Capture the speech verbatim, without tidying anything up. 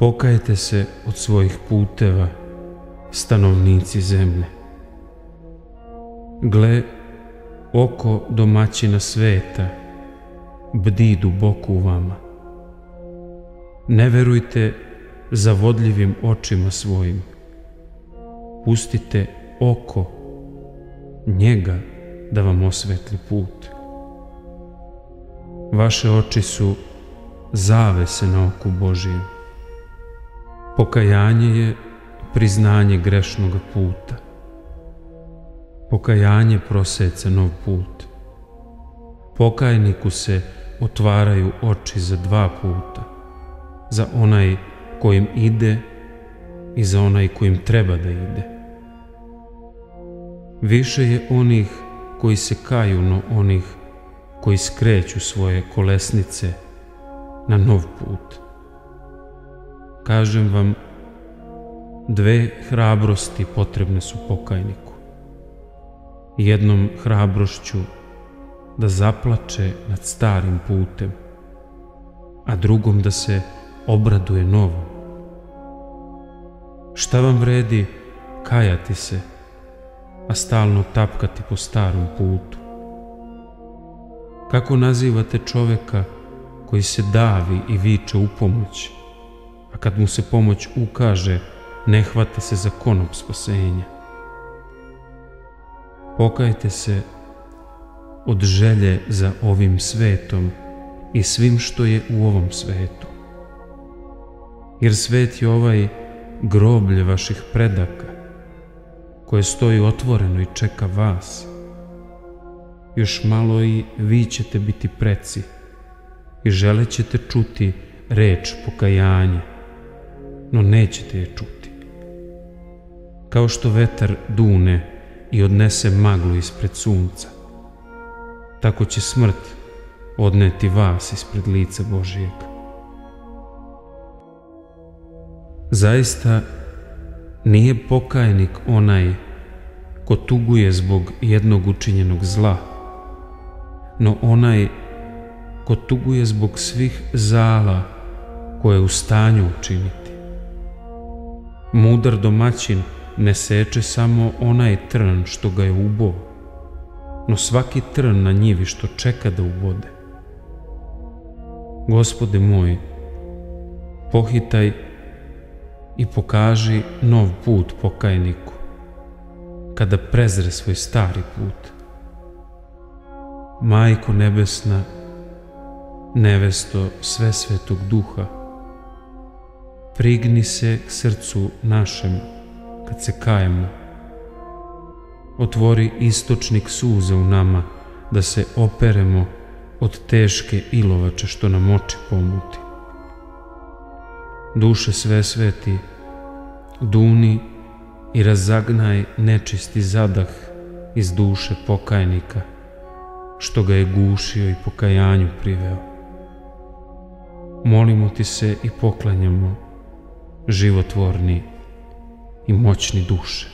Pokajte se od svojih puteva, stanovnici zemlje. Gle, oko domaćina sveta bdi duboko u vama. Ne verujte zavodljivim očima svojim. Pustite oko njega da vam osvetli put. Vaše oči su zavese na oku Božijem. Pokajanje je priznanje grešnog puta. Pokajanje proseca nov put. Pokajniku se otvaraju oči za dva puta, za onaj kojim ide i za onaj kojim treba da ide. Više je onih koji se kaju, no onih koji skreću svoje kolesnice na nov put. Kažem vam, dve hrabrosti potrebne su pokajniku. Jednom hrabrošću da zaplače nad starim putem, a drugom da se obraduje novom. Šta vam vredi kajati se, a stalno tapkati po starom putu? Kako nazivate čoveka koji se davi i viče u pomoć, a kad mu se pomoć ukaže, ne hvata se za konop spasenja? Pokajte se od želje za ovim svetom i svim što je u ovom svetu. Jer svet je ovaj groblje vaših predaka, koje stoji otvoreno i čeka vas. Još malo i vi ćete biti preci i želećete čuti reč pokajanja, no nećete je čuti. Kao što vetar dune i odnese maglu ispred sunca, tako će smrt odneti vas ispred lica Božijeg. Zaista nije pokajnik onaj ko tuguje zbog jednog učinjenog zla, no onaj ko tuguje zbog svih zala koje je u stanju učiniti. Mudar domaćin ne seče samo onaj trn što ga je uboo, no svaki trn na njivi što čeka da ubode. Gospode moj, pohitaj i pokaži nov put pokajniku, kada prezre svoj stari put. Majko nebesna, nevesto Svesvetog Duha, prigni se k srcu našem kad se kajemo. Otvori istočnik suza u nama, da se operemo od teške ilovače što nam oči pomuti. Duše sve sveti, duni i razagnaj nečisti zadah iz duše pokajnika, što ga je gušio i pokajanju priveo. Molimo ti se i poklanjamo, životvorni i moćni duše.